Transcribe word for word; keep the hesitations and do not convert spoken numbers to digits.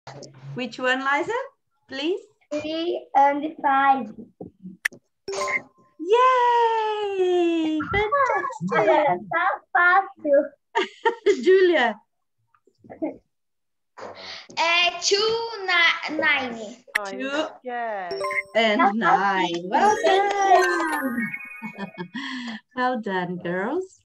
Which one, Liza? Please. Three and five. Yay! Fantastic. So fácil. Julia. É two ni nine. Two Yes. and nine. Well done. Well done, girls.